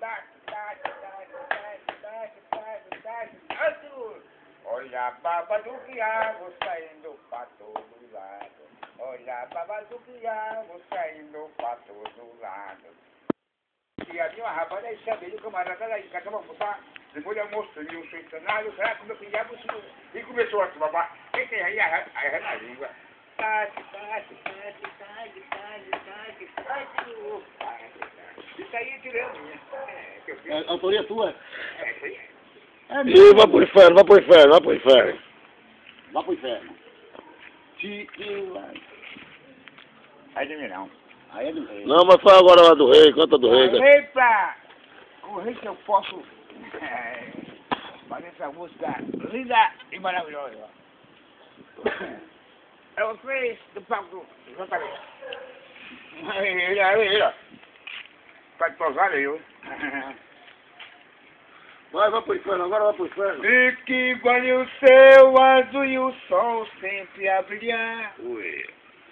Olha a baba do quiabo saindo pra todo lado. Olha a baba do quiabo saindo pra todo lado. E ali uma rapaz aí sabe, o camarada lá em casa, vamos botar, depois do almoço, ali um suicionário, será que o meu quiabo e começou a se babar. Quem tem aí a na língua? Isso aí é tirando, né? É autoria tua? É, isso aí. Ih, vai pro inferno, vai pro inferno, vai pro inferno. Vá pro inferno. Aí de mim não. Aí é do rei. Não, mas fala agora lá do rei, canta do rei. Correr pra correr que eu posso fazer essa música linda e maravilhosa. Eu fiz do palco exatamente. Ele, ó. Tá tosado aí, ó. Vai pro inferno, agora vai pro inferno. E que vale o céu azul e o sol sempre a brilhar. Ui.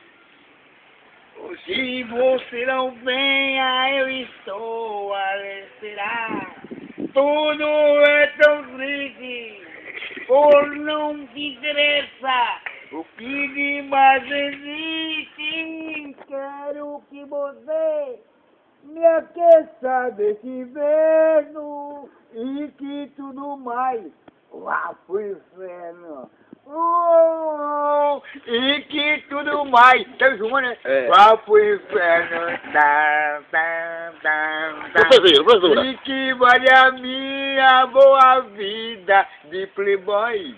Se você não venha, eu estou a esperar. Tudo é tão triste, por não te interessa. O que de mais existe, quero que você me aqueça desse inverno e que tudo mais vá pro inferno. E que tudo mais, tá junto, né? É. Vá pro inferno. Professora. E que vale a minha boa vida de playboy.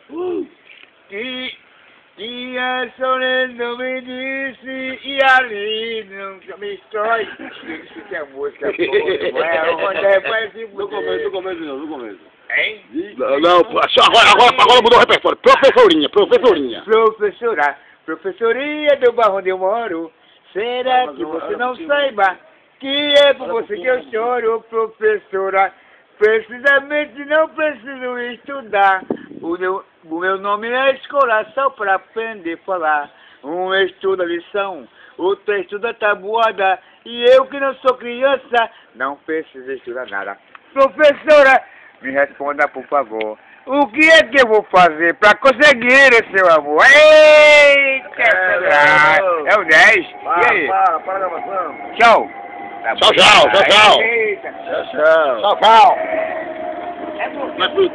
Que a solidão me disse e ali nunca me destrói. Isso que é música boa, Do começo de novo, do começo. Hein? Não, agora mudou o repertório. Professorinha. Professoria do bairro onde eu moro, será que você não saiba que é por você que eu choro, professora? Precisamente não preciso estudar. O meu nome é escola só para aprender a falar. Um estuda lição, outro estuda tabuada. E eu que não sou criança, não preciso estudar nada. Professora, me responda por favor. O que é que eu vou fazer para conseguir esse amor? Eita, é o 10. E aí? Para a gravação. Tchau. Tchau. Eita. Tchau. É